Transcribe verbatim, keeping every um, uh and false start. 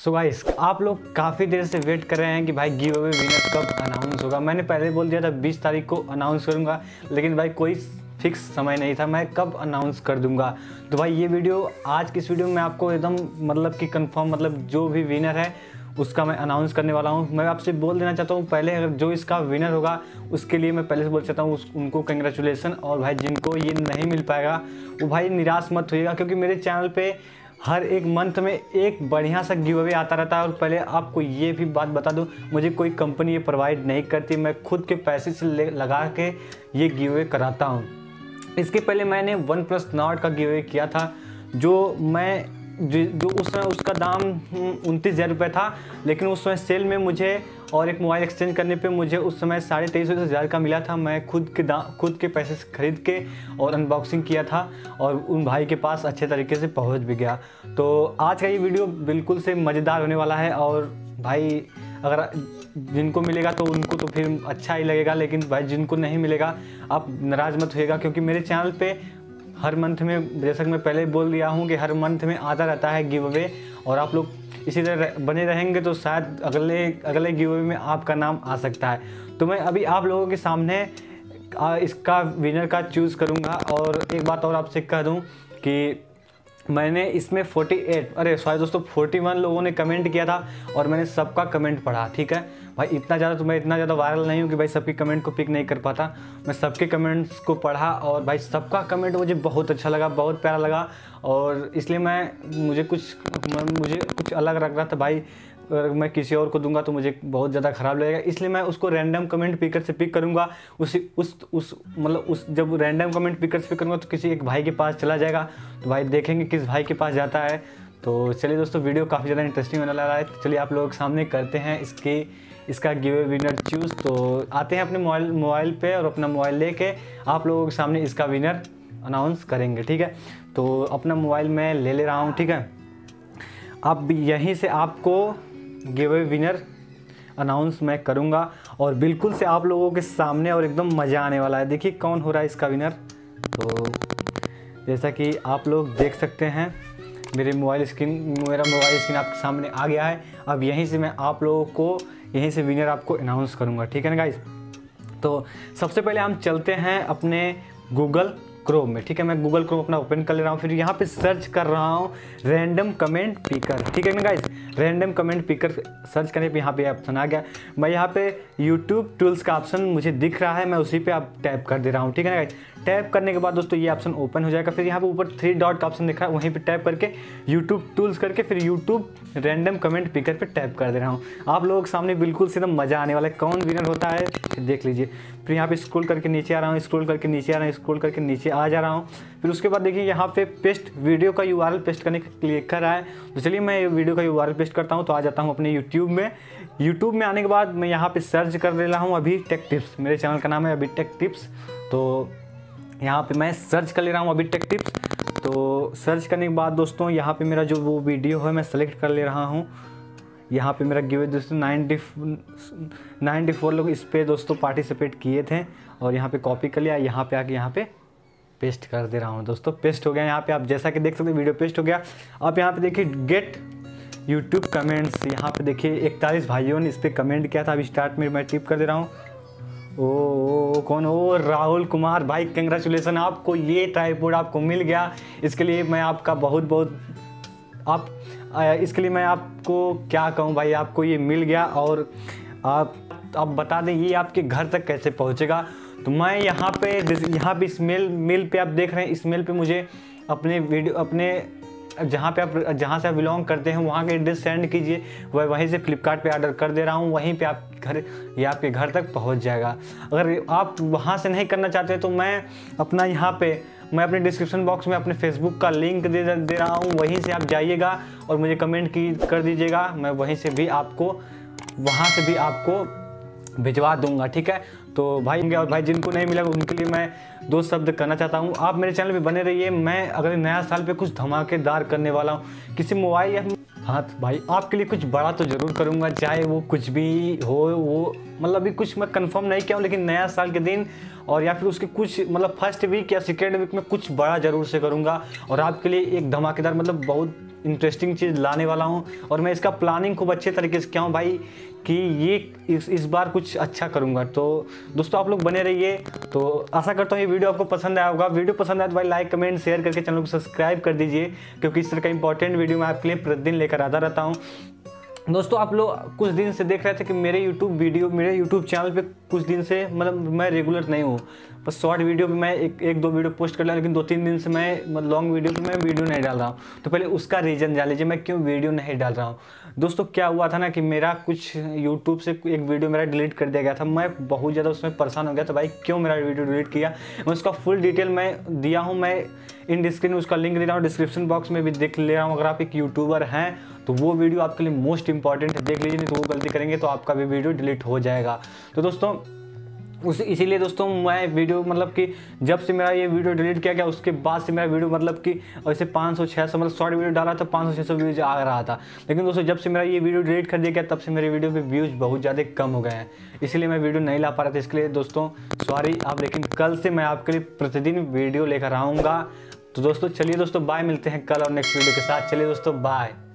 So guys, आप लोग काफ़ी देर से वेट कर रहे हैं कि भाई गिव अवे विनर कब अनाउंस होगा। मैंने पहले बोल दिया था बीस तारीख को अनाउंस करूंगा, लेकिन भाई कोई फिक्स समय नहीं था मैं कब अनाउंस कर दूंगा। तो भाई ये वीडियो, आज की इस वीडियो में आपको एकदम मतलब कि कंफर्म, मतलब जो भी विनर है उसका मैं अनाउंस करने वाला हूँ। मैं आपसे बोल देना चाहता हूँ पहले, अगर जो इसका विनर होगा उसके लिए मैं पहले से बोल चाहता हूँ उस उनको कंग्रेचुलेसन। और भाई जिनको ये नहीं मिल पाएगा वो भाई निराश मत होइएगा, क्योंकि मेरे चैनल पे हर एक मंथ में एक बढ़िया सा गिव अवे आता रहता है। और पहले आपको ये भी बात बता दूं, मुझे कोई कंपनी ये प्रोवाइड नहीं करती, मैं खुद के पैसे से लगा के ये गिव अवे कराता हूँ। इसके पहले मैंने वन प्लस नॉट का गिव अवे किया था, जो मैं जो उस समय उसका दाम उनतीस हज़ार रुपये था, लेकिन उस समय सेल में मुझे और एक मोबाइल एक्सचेंज करने पे मुझे उस समय साढ़े तेईस हज़ार का मिला था। मैं खुद के दाम खुद के पैसे से खरीद के और अनबॉक्सिंग किया था और उन भाई के पास अच्छे तरीके से पहुंच भी गया। तो आज का ये वीडियो बिल्कुल से मज़ेदार होने वाला है। और भाई अगर जिनको मिलेगा तो उनको तो फिर अच्छा ही लगेगा, लेकिन भाई जिनको नहीं मिलेगा आप नाराज़ मत होइएगा, क्योंकि मेरे चैनल पर हर मंथ में, जैसा कि मैं पहले बोल दिया हूँ कि हर मंथ में आता रहता है गिव अवे, और आप लोग इसी तरह बने रहेंगे तो शायद अगले अगले गिव अवे में आपका नाम आ सकता है। तो मैं अभी आप लोगों के सामने इसका विनर का चूज़ करूँगा। और एक बात और आपसे कह दूँ कि मैंने इसमें अड़तालीस, अरे सॉरी दोस्तों, इकतालीस लोगों ने कमेंट किया था और मैंने सबका कमेंट पढ़ा। ठीक है भाई, इतना ज़्यादा तो मैं इतना ज़्यादा वायरल नहीं हूँ कि भाई सबके कमेंट को पिक नहीं कर पाता। मैं सबके कमेंट्स को पढ़ा और भाई सबका कमेंट मुझे बहुत अच्छा लगा, बहुत प्यारा लगा। और इसलिए मैं मुझे कुछ मुझे कुछ अलग लग रहा था भाई, अगर मैं किसी और को दूंगा तो मुझे बहुत ज़्यादा ख़राब लगेगा, इसलिए मैं उसको रैंडम कमेंट पिकर से पिक करूंगा। उसी उस उस मतलब उस जब रैंडम कमेंट पिकर से पिक करूंगा तो किसी एक भाई के पास चला जाएगा, तो भाई देखेंगे किस भाई के पास जाता है। तो चलिए दोस्तों, वीडियो काफ़ी ज़्यादा इंटरेस्टिंग होने लगा है। तो चलिए आप लोगों के सामने करते हैं इसके इसका गिव अवे विनर चूज़। तो आते हैं अपने मोबाइल मोबाइल पे और अपना मोबाइल लेके आप लोगों के सामने इसका विनर अनाउंस करेंगे। ठीक है, तो अपना मोबाइल मैं ले ले रहा हूँ। ठीक है, अब यहीं से आपको गिव अवे विनर अनाउंस मैं करूंगा और बिल्कुल से आप लोगों के सामने, और एकदम मज़ा आने वाला है। देखिए कौन हो रहा है इसका विनर। तो जैसा कि आप लोग देख सकते हैं, मेरे मोबाइल स्क्रीन मेरा मोबाइल स्क्रीन आपके सामने आ गया है। अब यहीं से मैं आप लोगों को यहीं से विनर आपको अनाउंस करूंगा। ठीक है ना गाइस, तो सबसे पहले हम चलते हैं अपने गूगल क्रोम में। ठीक है, मैं गूगल क्रोम अपना ओपन कर ले रहा हूँ, फिर यहाँ पे सर्च कर रहा हूँ रैंडम कमेंट पिकर। ठीक है ना guys, random comment picker search करने पे यहाँ पे ऑप्शन आ गया। मैं यहाँ पे यूट्यूब टूल्स का ऑप्शन मुझे दिख रहा है, मैं उसी पे आप टैप कर दे रहा हूँ। ठीक है ना गाइस, टैप करने के बाद दोस्तों ये ऑप्शन ओपन हो जाएगा। फिर यहाँ पे ऊपर थ्री डॉट का ऑप्शन दिख रहा है, वहीं पे टैप करके यूट्यूब टूल्स करके फिर यूट्यूब रैंडम कमेंट पिकर पे टैप कर दे रहा हूँ। आप लोगों के सामने बिल्कुल से एकदम मज़ा आने वाला है, कौन विनर होता है देख लीजिए। फिर यहाँ पे स्क्रॉल करके नीचे आ रहा हूँ, स्क्रॉल करके नीचे आ रहा हूँ, स्क्रॉल करके नीचे आ जा रहा हूँ। फिर उसके बाद देखिए यहाँ पे पेस्ट वीडियो का यूआरएल पेस्ट करने का क्लिक कर रहा है। तो चलिए मैं वीडियो का यूआरएल पेस्ट करता हूँ। तो आ जाता हूँ अपने यूट्यूब में। यूट्यूब में आने के बाद मैं यहाँ पे सर्च कर ले रहा हूँ अभी टेक टिप्स, मेरे चैनल का नाम है अभी टेक टिप्स। तो यहाँ पे मैं सर्च कर ले रहा हूँ अभी टेक टिप्स। तो सर्च करने के बाद दोस्तों यहाँ पे मेरा जो वो वीडियो है मैं सेलेक्ट कर ले रहा हूँ। यहाँ पे मेरा गिव दोस्तों नाइन्टी नाइन्टी फोर लोग इस पे दोस्तों पार्टिसिपेट किए थे, और यहाँ पे कॉपी कर लिया, यहाँ पे आके यहाँ पे पेस्ट कर दे रहा हूँ। दोस्तों पेस्ट हो गया यहाँ पे, आप जैसा कि देख सकते हैं वीडियो पेस्ट हो गया। आप यहाँ पे देखिए गेट यूट्यूब कमेंट्स, यहाँ पे देखिए इकतालीस भाइयों ने इस पर कमेंट किया था। अभी स्टार्ट में मैं टिप कर दे रहा हूँ। ओ, ओ कौन, ओ राहुल कुमार भाई, कंग्रेचुलेसन, आपको ये ट्राइपॉड आपको मिल गया। इसके लिए मैं आपका बहुत बहुत आप इसके लिए मैं आपको क्या कहूँ भाई, आपको ये मिल गया। और आप अब बता दें ये आपके घर तक कैसे पहुँचेगा। तो मैं यहाँ पे यहाँ पे इस मेल मेल पे आप देख रहे हैं, इस मेल पे मुझे अपने वीडियो अपने जहाँ पे आप जहाँ से आप बिलोंग करते हैं वहाँ के एड्रेस सेंड कीजिए, वह वहीं से फ्लिपकार्ट पे ऑर्डर कर दे रहा हूँ, वहीं पे आप घर ये आपके घर तक पहुँच जाएगा। अगर आप वहाँ से नहीं करना चाहते तो मैं अपना यहाँ पे मैं अपने डिस्क्रिप्शन बॉक्स में अपने फेसबुक का लिंक दे दे रहा हूँ, वहीं से आप जाइएगा और मुझे कमेंट की कर दीजिएगा, मैं वहीं से भी आपको वहाँ से भी आपको भिजवा दूंगा। ठीक है, तो भाई और भाई जिनको नहीं मिला उनके लिए मैं दो शब्द करना चाहता हूँ, आप मेरे चैनल पे बने रहिए। मैं अगले नया साल पे कुछ धमाकेदार करने वाला हूँ, किसी मोबाइल या हाँ भाई आपके लिए कुछ बड़ा तो ज़रूर करूँगा, चाहे वो कुछ भी हो। वो मतलब अभी कुछ मैं कंफर्म नहीं किया हूँ, लेकिन नया साल के दिन और या फिर उसके कुछ मतलब फर्स्ट वीक या सेकेंड वीक में कुछ बड़ा ज़रूर से करूँगा और आपके लिए एक धमाकेदार मतलब बहुत इंटरेस्टिंग चीज़ लाने वाला हूँ और मैं इसका प्लानिंग खूब अच्छे तरीके से किया हूँ भाई कि ये इस इस बार कुछ अच्छा करूँगा। तो दोस्तों आप लोग बने रहिए। तो आशा करता हूँ ये वीडियो आपको पसंद आया होगा। वीडियो पसंद आया तो भाई लाइक कमेंट शेयर करके चैनल को सब्सक्राइब कर दीजिए, क्योंकि इस तरह का इंपॉर्टेंट वीडियो मैं आपके लिए प्रतिदिन लेकर आता रहता हूँ। दोस्तों आप लोग कुछ दिन से देख रहे थे कि मेरे यूट्यूब वीडियो मेरे यूट्यूब चैनल पे कुछ दिन से मतलब मैं रेगुलर नहीं हूँ, बस शॉर्ट वीडियो पे मैं एक एक दो वीडियो पोस्ट कर लिया, लेकिन दो तीन दिन से मैं लॉन्ग वीडियो पे मैं वीडियो नहीं डाल रहा हूँ। तो पहले उसका रीज़न जान लीजिए मैं क्यों वीडियो नहीं डाल रहा हूँ। दोस्तों क्या हुआ था ना कि मेरा कुछ यूट्यूब से एक वीडियो मेरा डिलीट कर दिया गया था, मैं बहुत ज़्यादा उसमें परेशान हो गया। तो भाई क्यों मेरा वीडियो डिलीट किया, मैं उसका फुल डिटेल मैं दिया हूँ, मैं इन स्क्रीन उसका लिंक दे रहा हूँ, डिस्क्रिप्शन बॉक्स में भी देख ले रहा हूँ। अगर आप एक यूट्यूबर हैं तो वो वीडियो आपके लिए मोस्ट इंपॉर्टेंट है, देख लीजिए, नहीं तो वो गलती करेंगे तो आपका भी वीडियो डिलीट हो जाएगा। तो दोस्तों उस इसीलिए दोस्तों मैं वीडियो मतलब कि जब से मेरा ये वीडियो डिलीट किया गया उसके बाद से मेरा वीडियो मतलब कि ऐसे पाँच सौ छः सौ मतलब शॉर्ट वीडियो डाला तो पाँच सौ छः सौ व्यूज आ रहा था। लेकिन दोस्तों जब से मेरा ये वीडियो डिलीट कर दिया गया तब से मेरे वीडियो पे व्यूज़ बहुत ज़्यादा कम हो गए हैं, इसीलिए मैं वीडियो नहीं ला पा रहा था। इसके लिए दोस्तों सॉरी आप, लेकिन कल से मैं आपके लिए प्रतिदिन वीडियो लेकर आऊँगा। तो दोस्तों चलिए दोस्तों बाय, मिलते हैं कल और नेक्स्ट वीडियो के साथ। चलिए दोस्तों बाय।